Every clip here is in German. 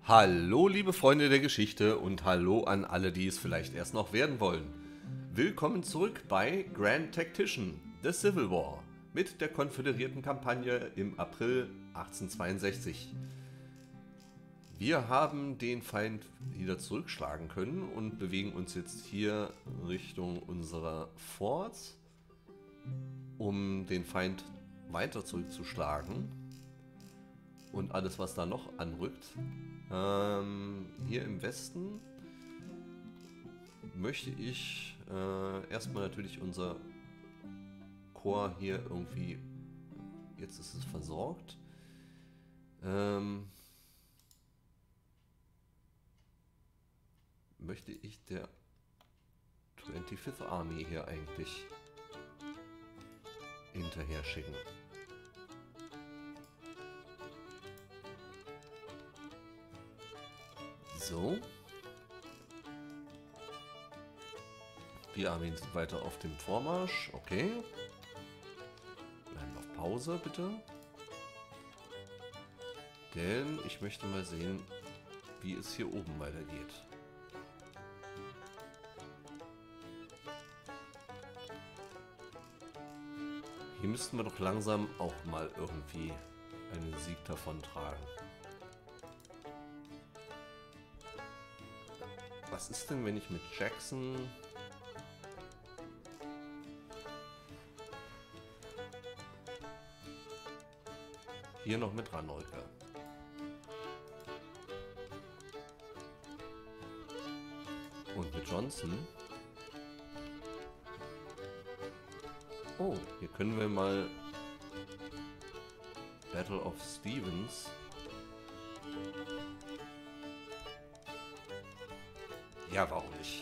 Hallo liebe Freunde der Geschichte und hallo an alle, die es vielleicht erst noch werden wollen. Willkommen zurück bei Grand Tactician, The Civil War, mit der konföderierten Kampagne im April 1862. Wir haben den Feind wieder zurückschlagen können und bewegen uns jetzt hier Richtung unserer Forts, um den Feind weiter zurückzuschlagen. Und alles, was da noch anrückt. Hier im Westen möchte ich erstmal natürlich unser Korps hier irgendwie, jetzt ist es versorgt, möchte ich der 25th Army hier eigentlich hinterher schicken. So. Die Armeen sind weiter auf dem Vormarsch. Okay. Bleiben auf Pause, bitte. Denn ich möchte mal sehen, wie es hier oben weitergeht. Hier müssten wir doch langsam auch mal irgendwie einen Sieg davon tragen. Was ist denn, wenn ich mit Jackson... hier noch mit ranrücke? Und mit Johnson? Oh, hier können wir mal Battle of Stevens. Ja, warum nicht?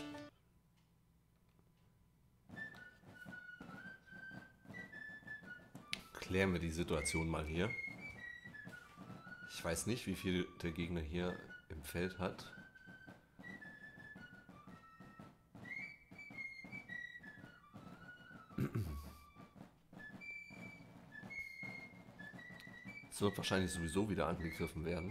Klären wir die Situation mal hier. Ich weiß nicht, wie viel der Gegner hier im Feld hat. Es wird wahrscheinlich sowieso wieder angegriffen werden.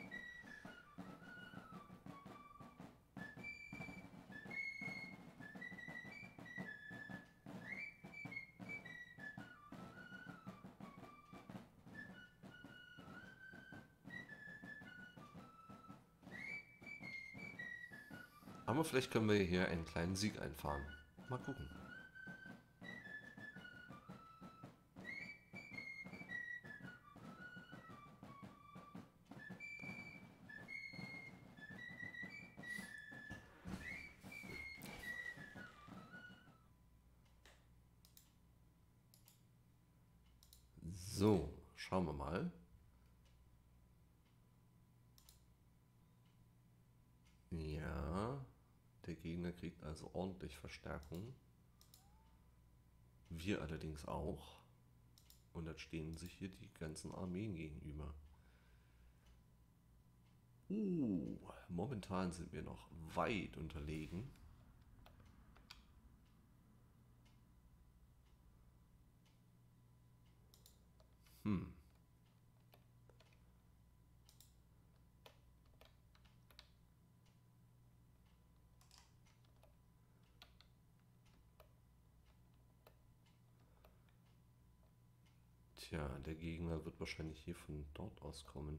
Aber vielleicht können wir hier einen kleinen Sieg einfahren. Mal gucken. So, schauen wir mal. Ja, der Gegner kriegt also ordentlich Verstärkung. Wir allerdings auch. Und dann stehen sich hier die ganzen Armeen gegenüber. Momentan sind wir noch weit unterlegen. Tja, der Gegner wird wahrscheinlich hier von dort aus kommen.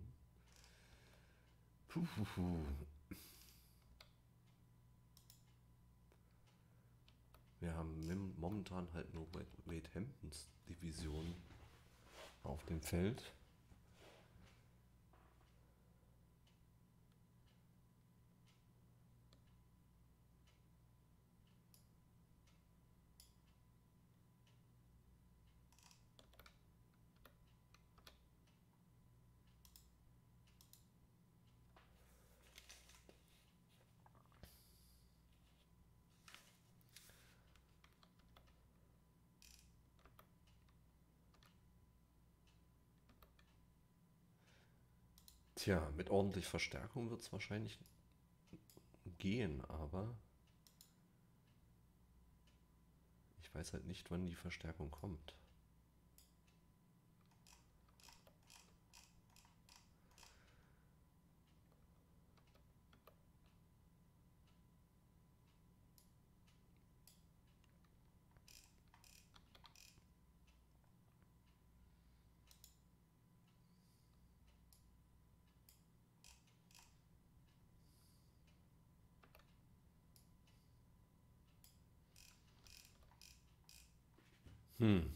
Wir haben momentan halt nur Wade Hamptons Division auf dem Feld. Tja, mit ordentlich Verstärkung wird es wahrscheinlich gehen, aber ich weiß halt nicht, wann die Verstärkung kommt. Hm.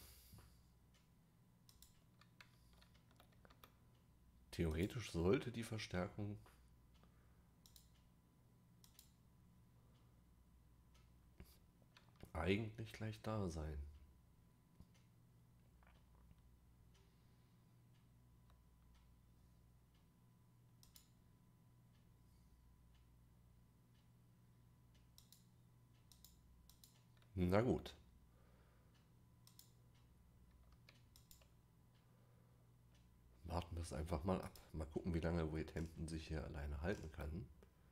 Theoretisch sollte die Verstärkung eigentlich gleich da sein. Na gut. Warten wir es einfach mal ab. Mal gucken, wie lange Wade Hampton sich hier alleine halten kann.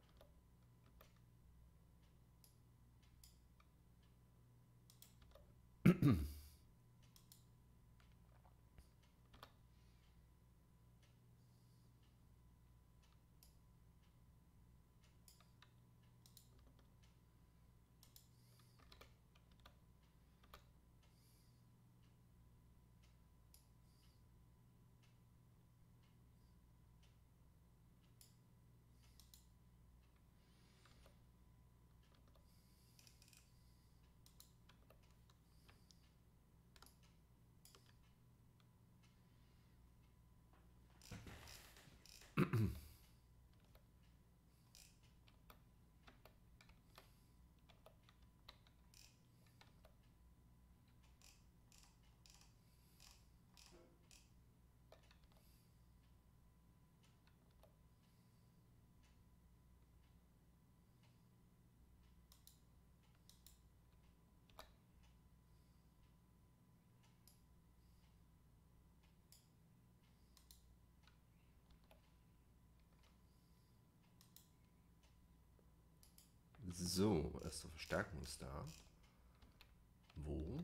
So, erste Verstärkung ist da. Wo?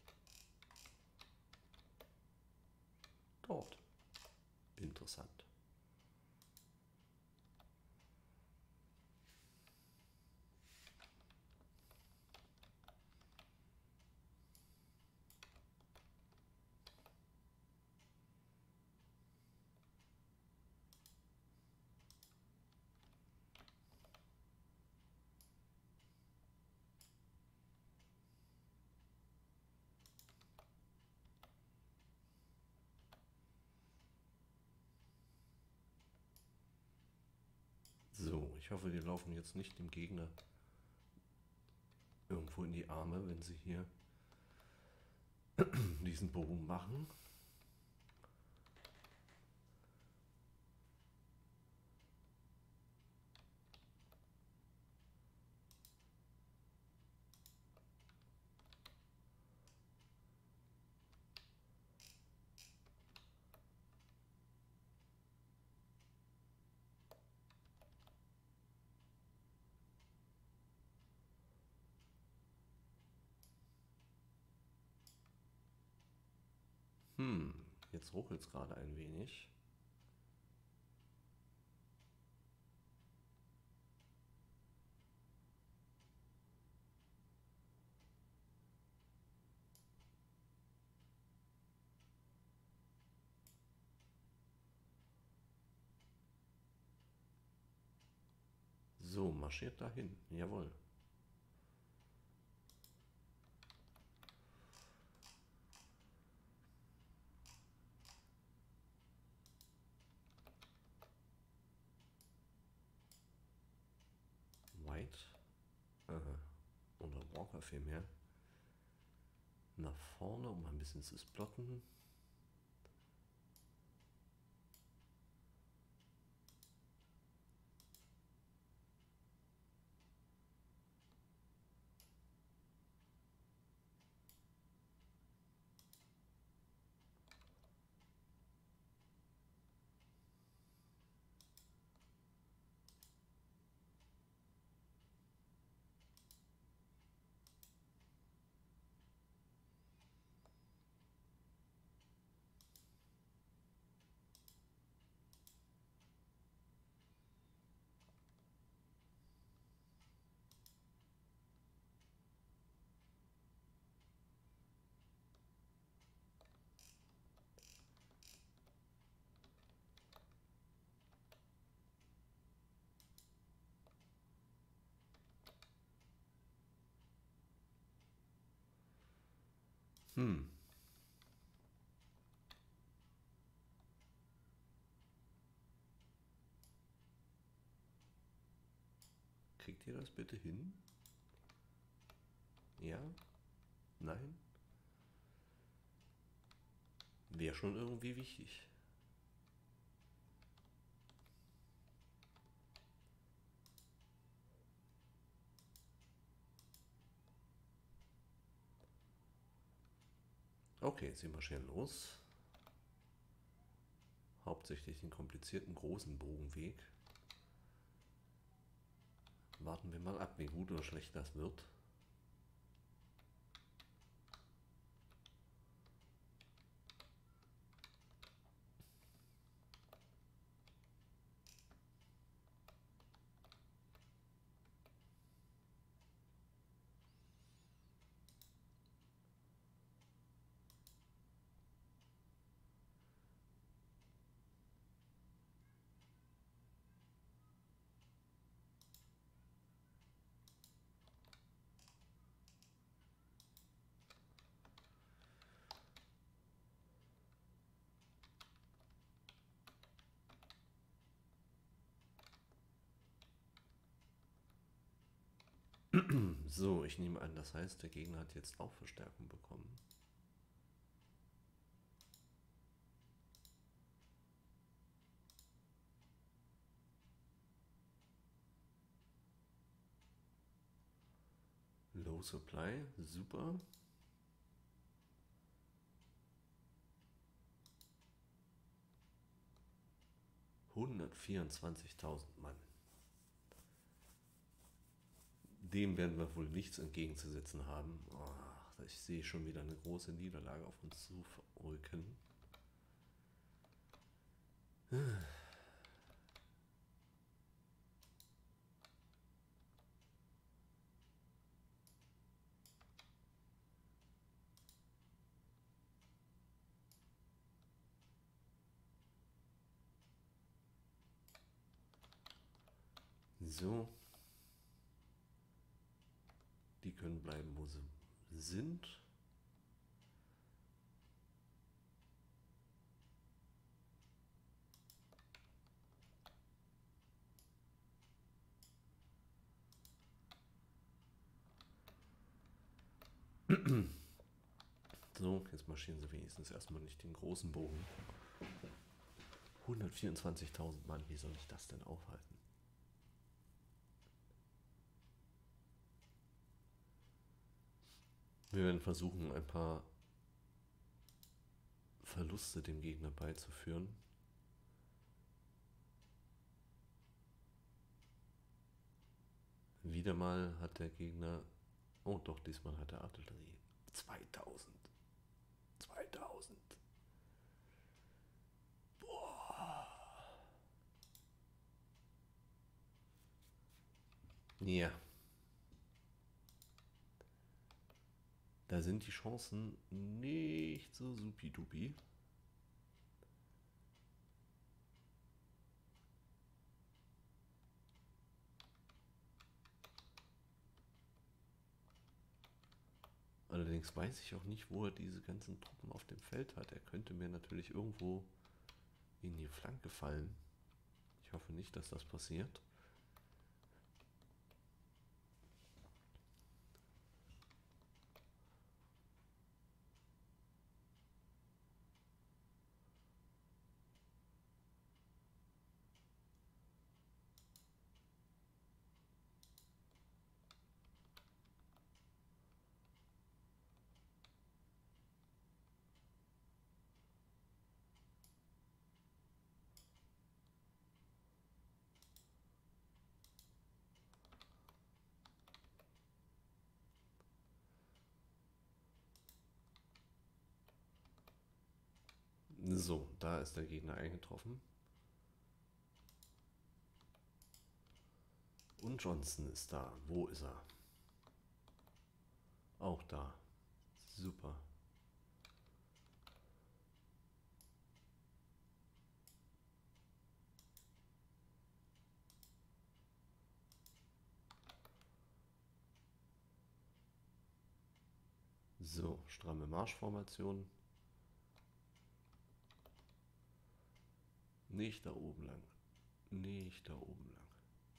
Dort. Interessant. So, ich hoffe, die laufen jetzt nicht dem Gegner irgendwo in die Arme, wenn sie hier diesen Bogen machen. Jetzt ruckelt es gerade ein wenig. So, marschiert dahin. Jawohl. White. Oder Walker vielmehr. Nach vorne, um ein bisschen zu splotten. Hm. Kriegt ihr das bitte hin? Ja? Nein? Wäre schon irgendwie wichtig. Okay, sie marschieren los. Hauptsächlich den komplizierten großen Bogenweg. Warten wir mal ab, wie gut oder schlecht das wird. So, ich nehme an, das heißt, der Gegner hat jetzt auch Verstärkung bekommen. Low Supply, super. $124.000 Mann. Dem werden wir wohl nichts entgegenzusetzen haben. Oh, ich sehe schon wieder eine große Niederlage auf uns zurücken. So. Die können bleiben, wo sie sind. So, jetzt marschieren sie wenigstens erstmal nicht den großen Bogen. 124.000 Mann, wie soll ich das denn aufhalten? Wir werden versuchen, ein paar Verluste dem Gegner beizuführen. Wieder mal hat der Gegner... Oh doch, diesmal hat er Artillerie. 2000. Boah. Ja. Da sind die Chancen nicht so supi-dupi. Allerdings weiß ich auch nicht, wo er diese ganzen Truppen auf dem Feld hat. Er könnte mir natürlich irgendwo in die Flanke fallen. Ich hoffe nicht, dass das passiert. So, da ist der Gegner eingetroffen. Und Johnson ist da. Wo ist er? Auch da. Super. So, stramme Marschformation. Nicht da oben lang. Nicht da oben lang.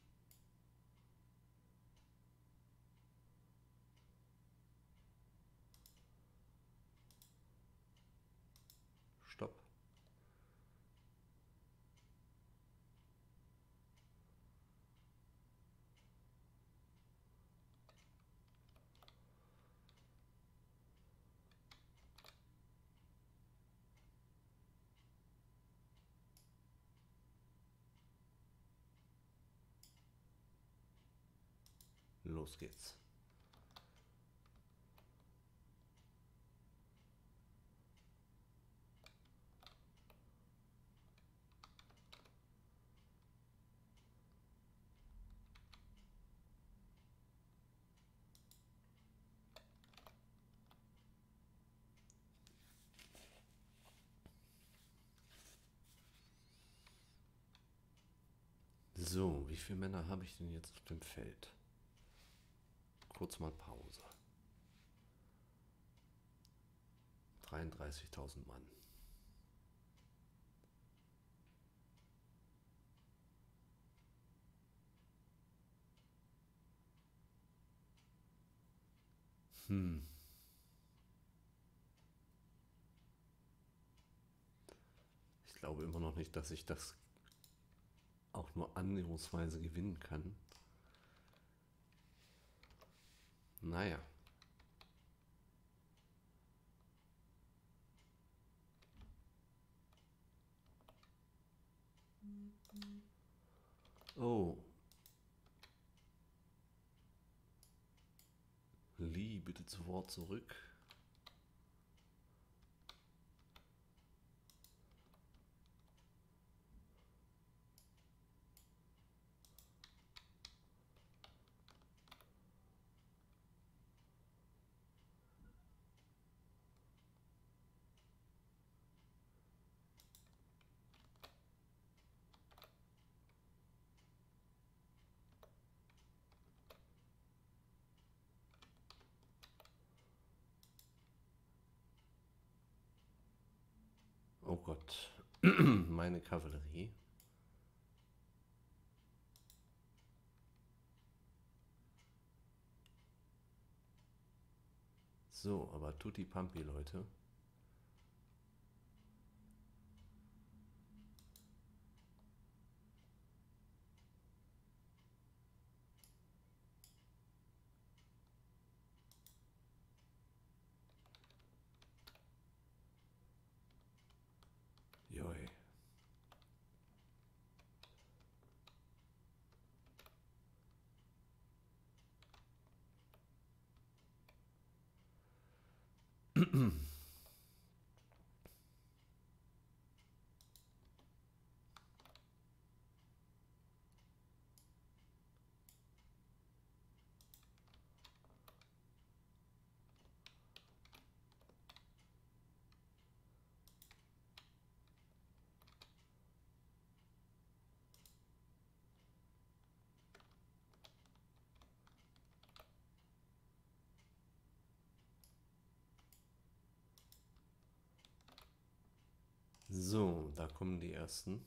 Stopp. Los geht's. So, wie viele Männer habe ich denn jetzt auf dem Feld? Kurz mal Pause. 33.000 Mann. Ich glaube immer noch nicht, dass ich das auch nur annäherungsweise gewinnen kann. Naja. Oh. Lee, bitte zu Wort zurück. Oh Gott. Meine Kavallerie. So, aber tutti pampi, Leute. Joi. So, da kommen die ersten.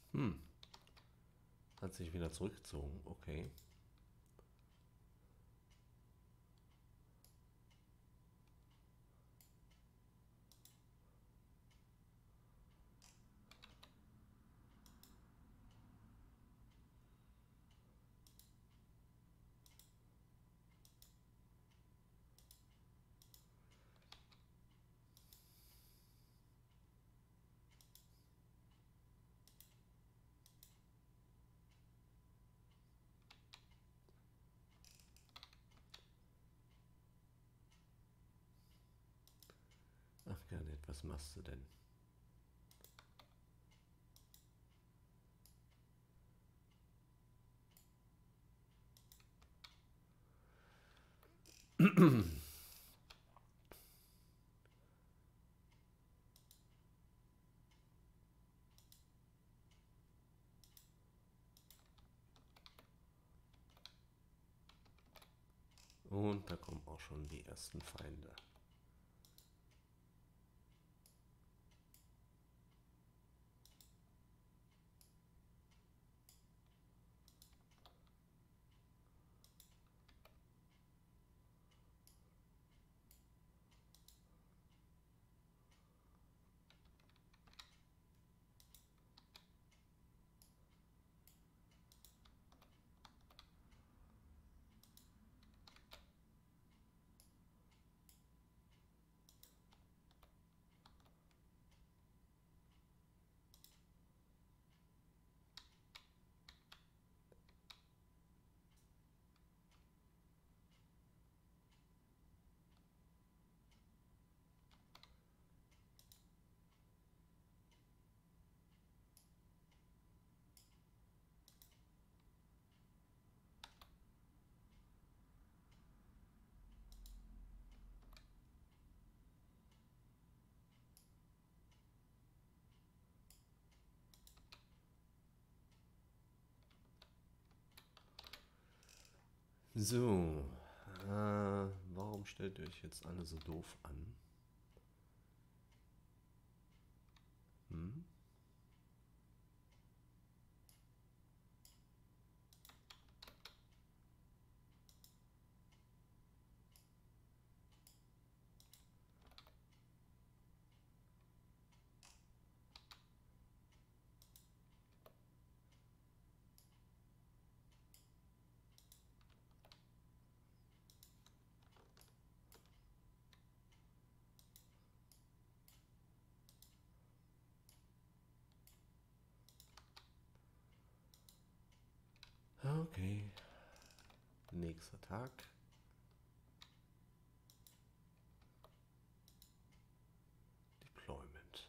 Hat sich wieder zurückgezogen. Okay. Ach gar nicht, was machst du denn? Und da kommen auch schon die ersten Feinde. So, warum stellt ihr euch jetzt alle so doof an? Hm? Okay, nächster Tag. Deployment.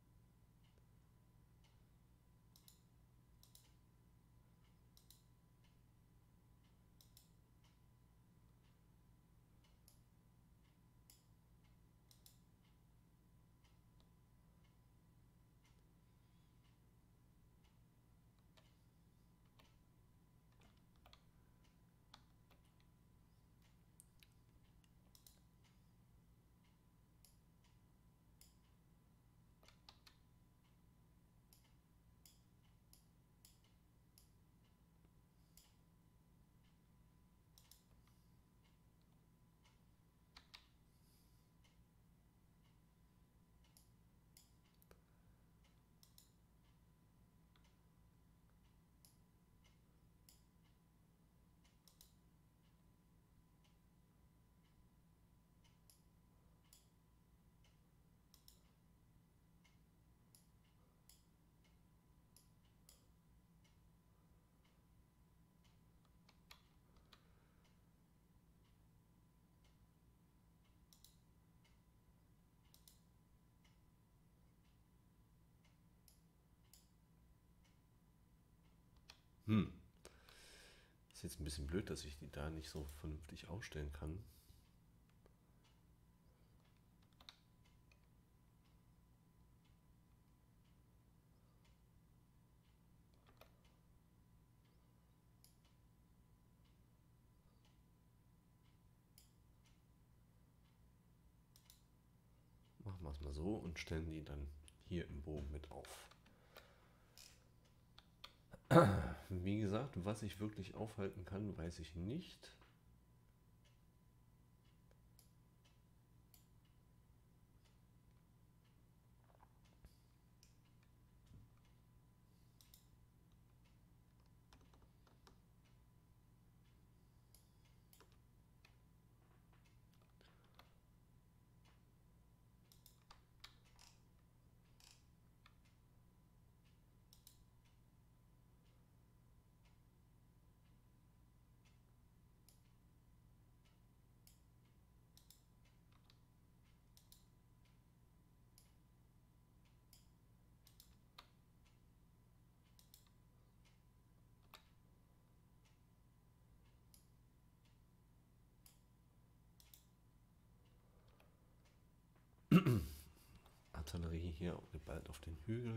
Ist jetzt ein bisschen blöd, dass ich die da nicht so vernünftig ausstellen kann. Machen wir es mal so und stellen die dann hier im Bogen mit auf. Wie gesagt, was ich wirklich aufhalten kann, weiß ich nicht. Artillerie hier geballt auf den Hügel.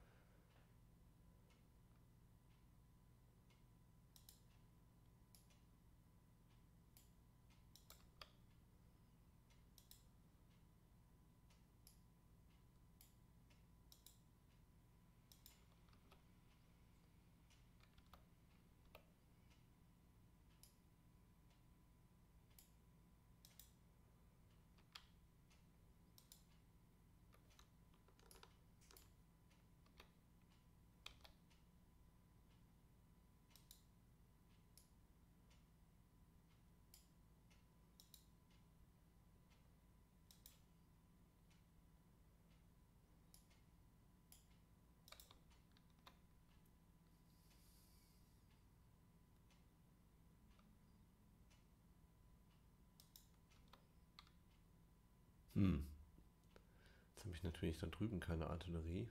Jetzt habe ich natürlich da drüben keine Artillerie.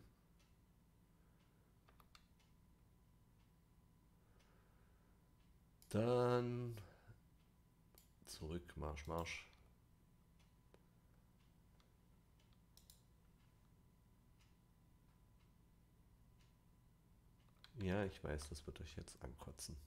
Dann zurück, Marsch, Marsch. Ja, ich weiß, das wird euch jetzt ankotzen.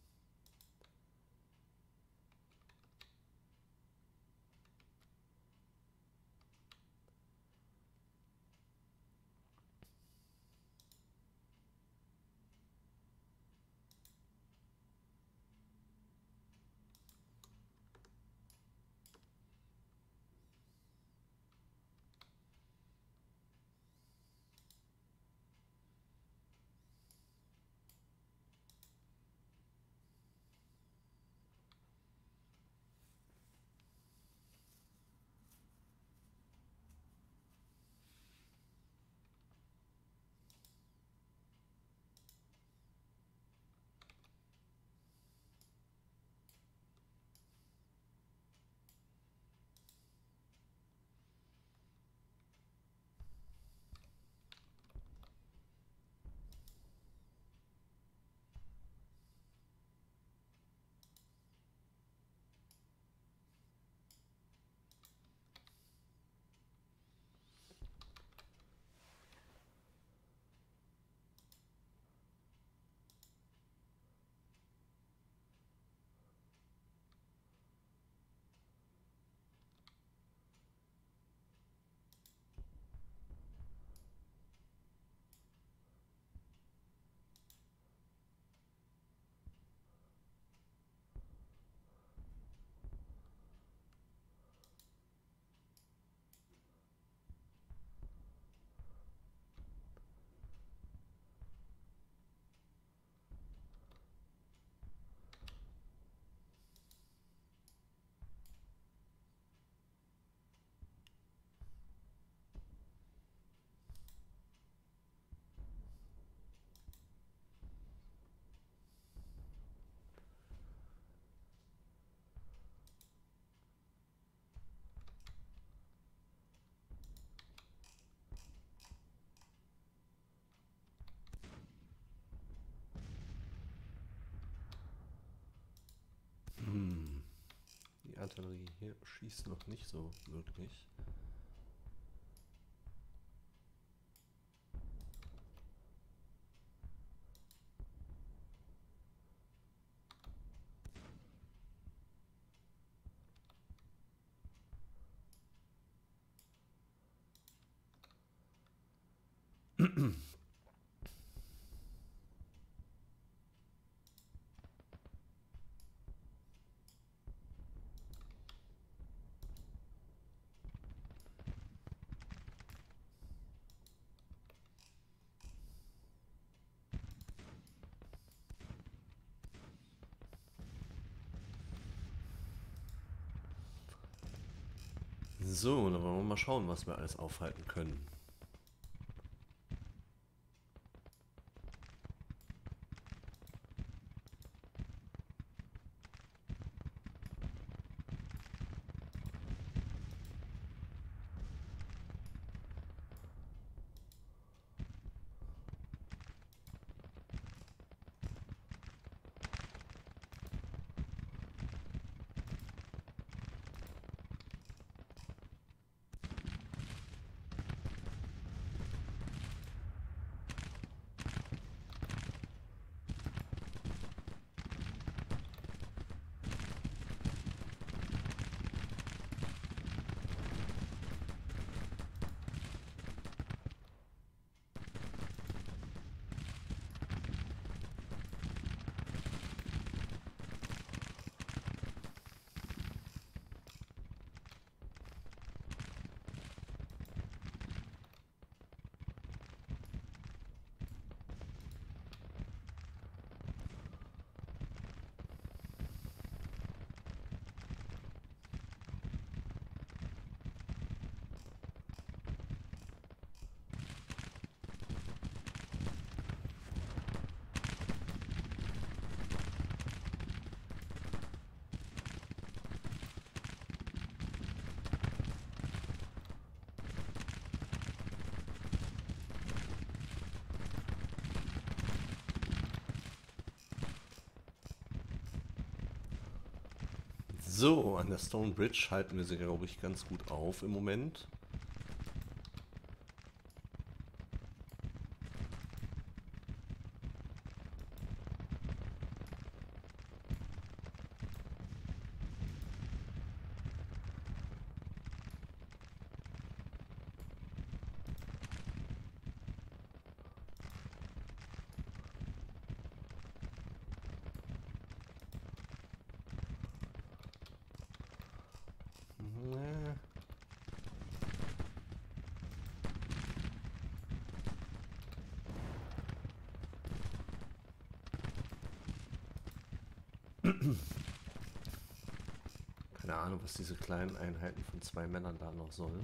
Die Artillerie hier schießt noch nicht so wirklich. So, dann wollen wir mal schauen, was wir alles aufhalten können. So, an der Stone Bridge halten wir sie, glaube ich, ganz gut auf im Moment. Keine Ahnung, was diese kleinen Einheiten von 2 Männern da noch sollen.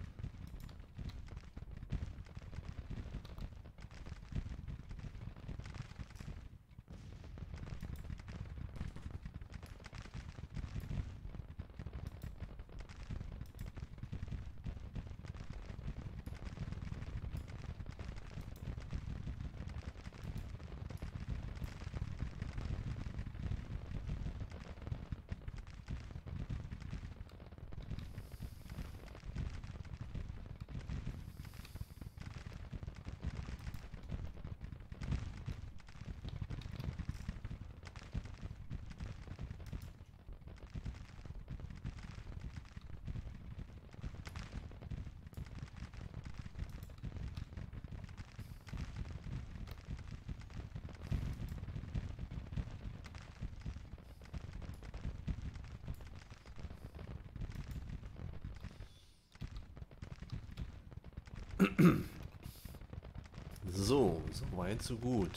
So, so weit, so gut.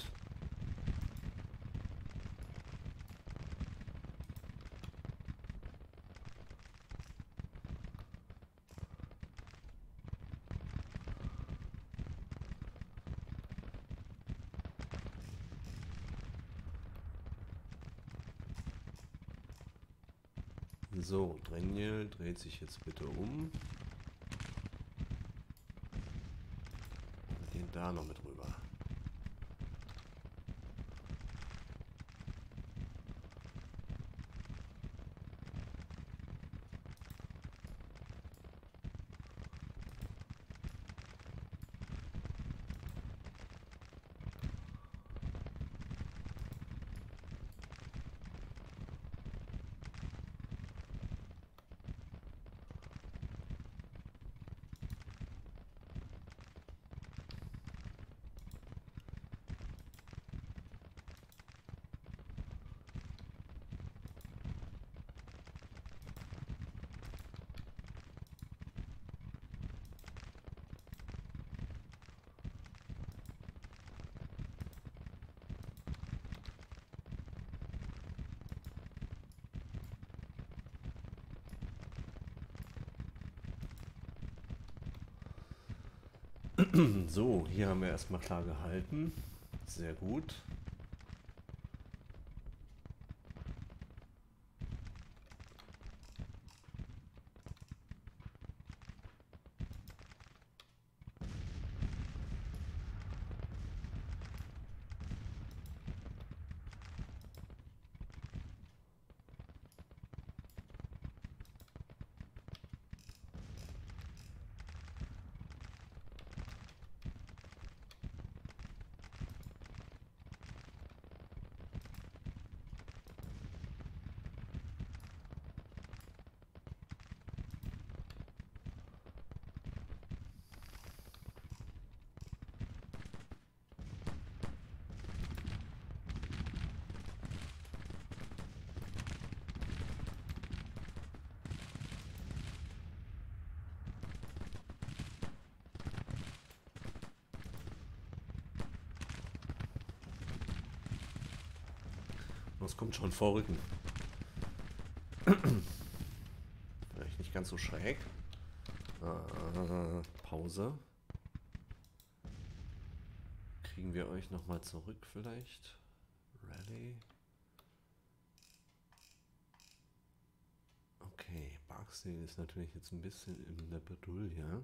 So, Daniel dreht sich jetzt bitte um. Wir gehen da noch mit rüber. So, hier haben wir erstmal klar gehalten. Sehr gut. Das kommt schon vorrücken. Vielleicht nicht ganz so schräg. Pause. Kriegen wir euch noch mal zurück vielleicht? Rally. Okay, Barksdale ist natürlich jetzt ein bisschen in der Bredouille.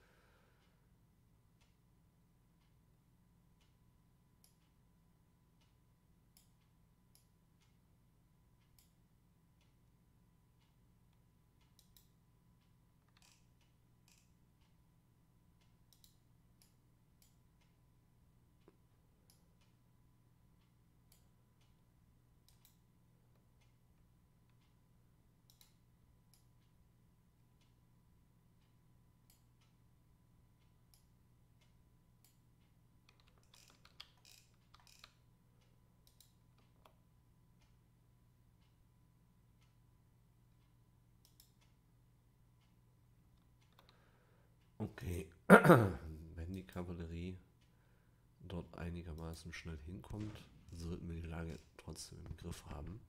Okay, wenn die Kavallerie dort einigermaßen schnell hinkommt, sollten wir die Lage trotzdem im Griff haben.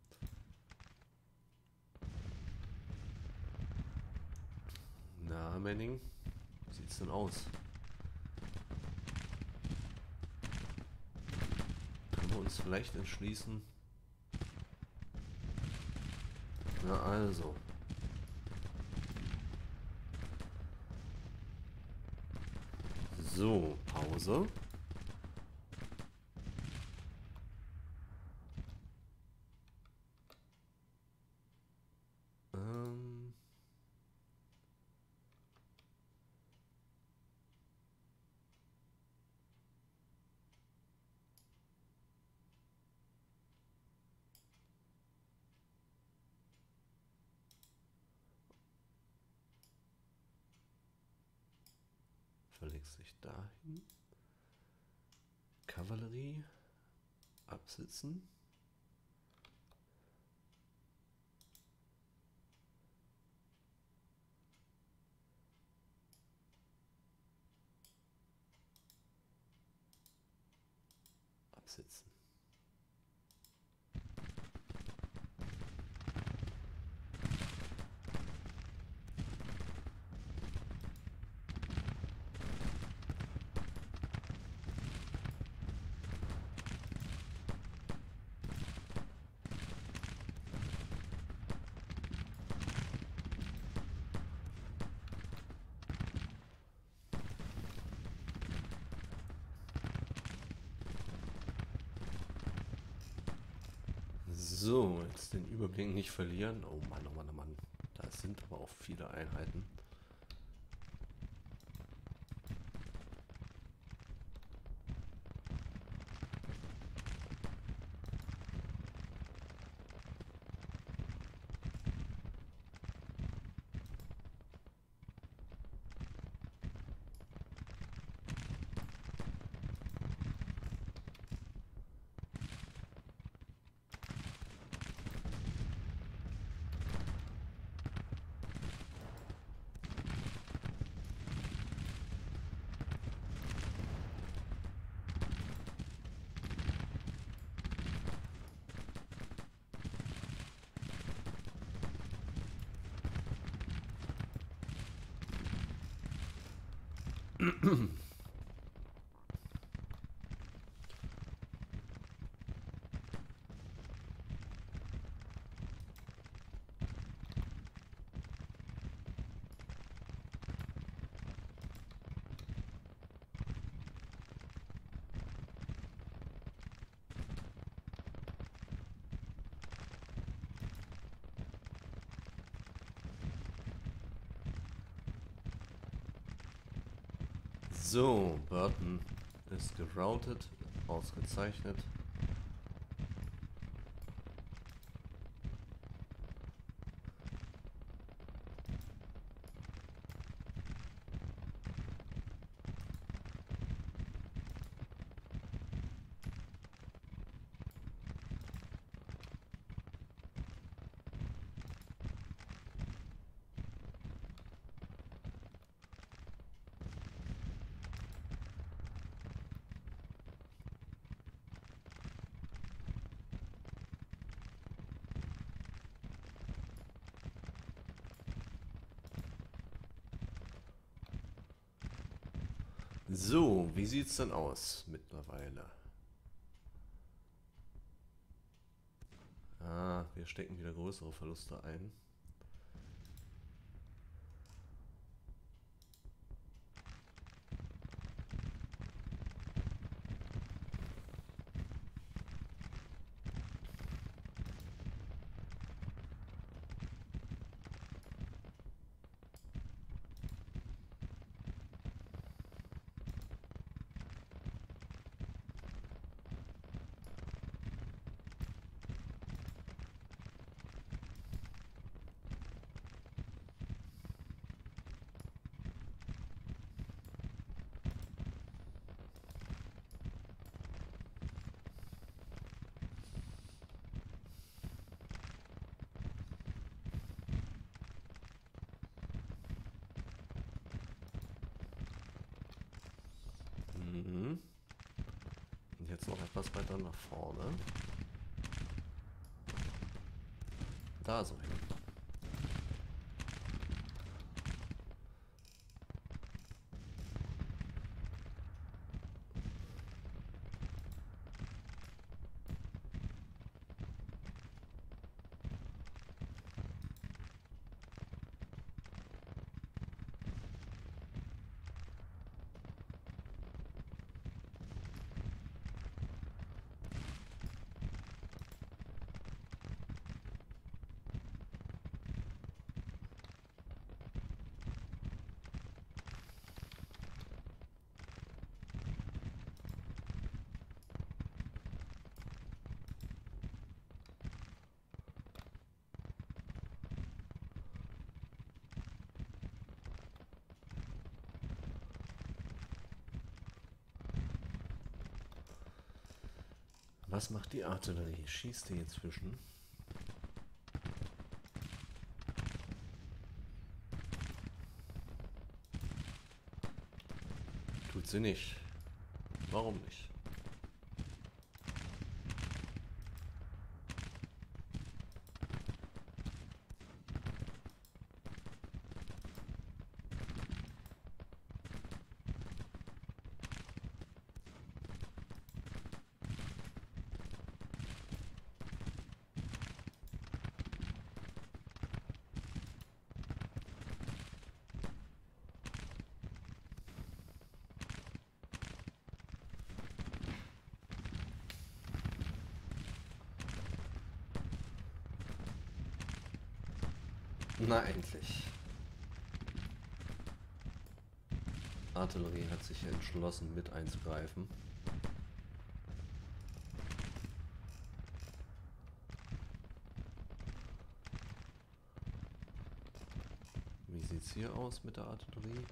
Na, Manning, wie sieht's denn aus? Können wir uns vielleicht entschließen? Na also. So, Pause. Verlegst dich dahin. Kavallerie absitzen. Absitzen. So, jetzt den Überblick nicht verlieren. Oh Mann, oh Mann, oh Mann. Da sind aber auch viele Einheiten. So, Burton ist geroutet, ausgezeichnet. So, wie sieht's denn aus mittlerweile? Ah, wir stecken wieder größere Verluste ein. Und jetzt noch etwas weiter nach vorne. Da so hin. Was macht die Artillerie? Schießt die hier zwischen? Tut sie nicht. Warum nicht? Na endlich. Artillerie hat sich entschlossen, mit einzugreifen. Wie sieht's hier aus mit der Artillerie?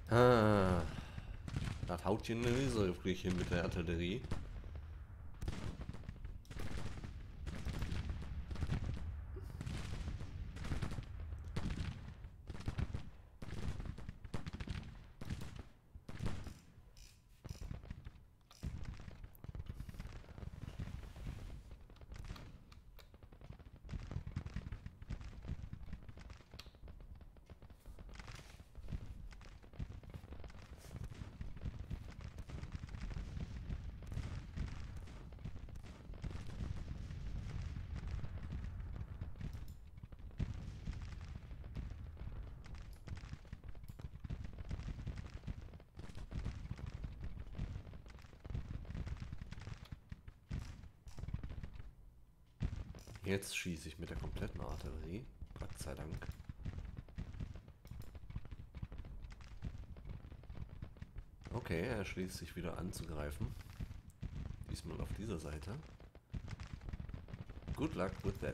Ah, das haut hier nicht so richtig hin mit der Artillerie. Jetzt schieße ich mit der kompletten Artillerie. Gott sei Dank. Okay, er schließt sich wieder anzugreifen. Diesmal auf dieser Seite. Good luck with that.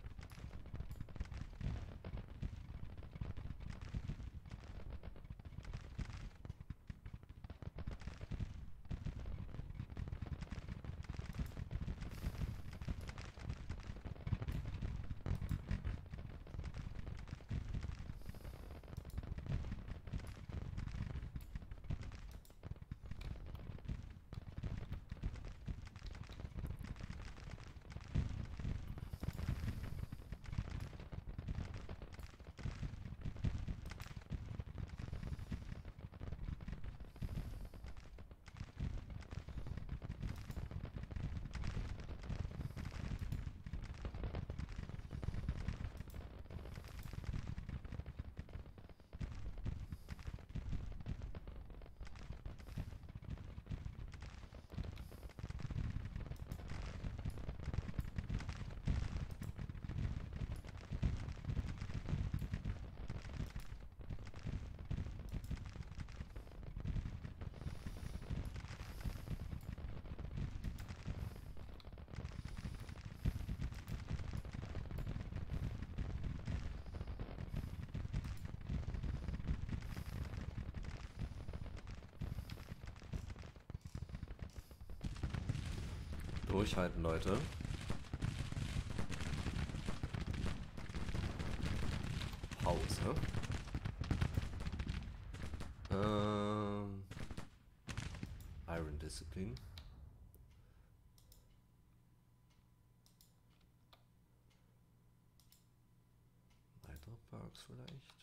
Durchhalten, Leute. Pause. Iron Discipline. Weitere Perks vielleicht.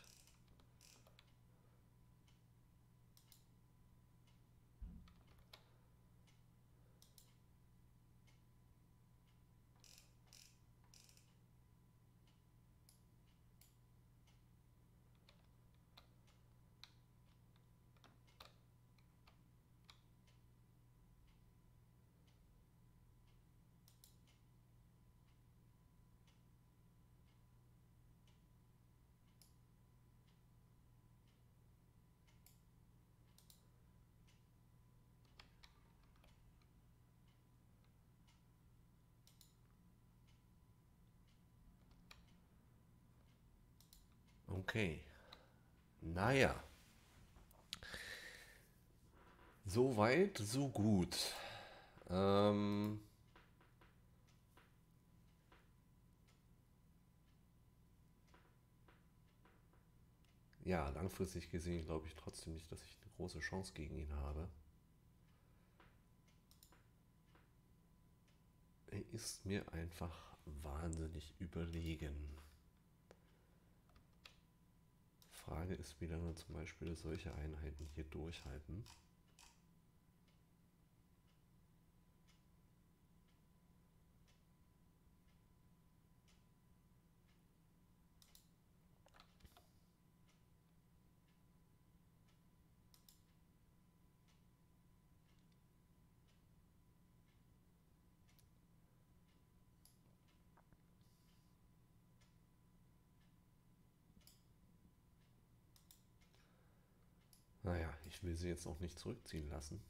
Okay. Naja. So weit, so gut. Ja, langfristig gesehen glaube ich trotzdem nicht, dass ich eine große Chance gegen ihn habe. Er ist mir einfach wahnsinnig überlegen. Frage ist, wie lange zum Beispiel solche Einheiten hier durchhalten. Naja, ich will sie jetzt auch nicht zurückziehen lassen.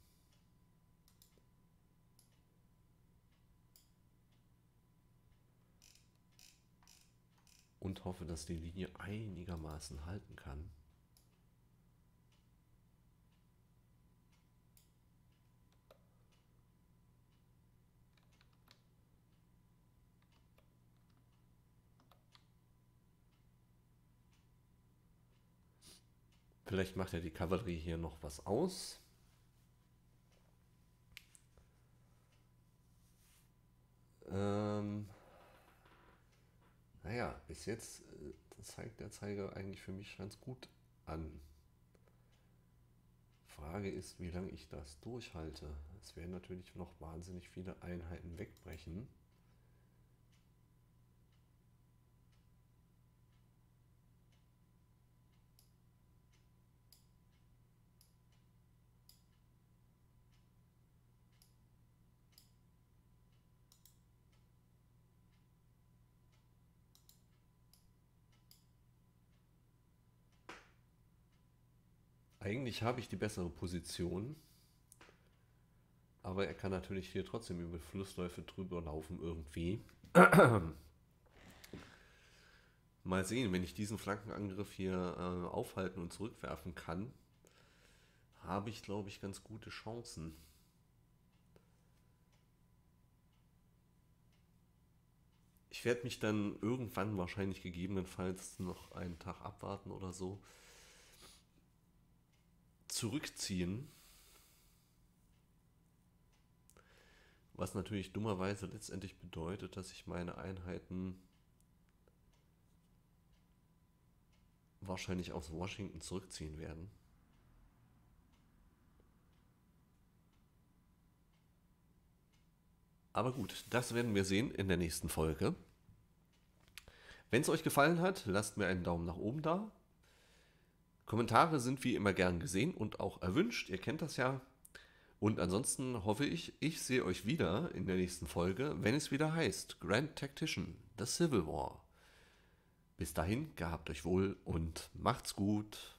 Und hoffe, dass die Linie einigermaßen halten kann. Vielleicht macht ja die Kavallerie hier noch was aus. Naja, bis jetzt zeigt der Zeiger eigentlich für mich ganz gut an. Frage ist, wie lange ich das durchhalte. Es werden natürlich noch wahnsinnig viele Einheiten wegbrechen. Eigentlich habe ich die bessere Position, aber er kann natürlich hier trotzdem über Flussläufe drüber laufen irgendwie. Mal sehen, wenn ich diesen Flankenangriff hier aufhalten und zurückwerfen kann, habe ich, glaube ich, ganz gute Chancen. Ich werde mich dann irgendwann wahrscheinlich gegebenenfalls noch einen Tag abwarten oder so zurückziehen. Was natürlich dummerweise letztendlich bedeutet, dass ich meine Einheiten wahrscheinlich aus Washington zurückziehen werden. Aber gut, das werden wir sehen in der nächsten Folge. Wenn es euch gefallen hat, lasst mir einen Daumen nach oben da. Kommentare sind wie immer gern gesehen und auch erwünscht. Ihr kennt das ja. Und ansonsten hoffe ich, ich sehe euch wieder in der nächsten Folge, wenn es wieder heißt Grand Tactician, The Civil War. Bis dahin, gehabt euch wohl und macht's gut.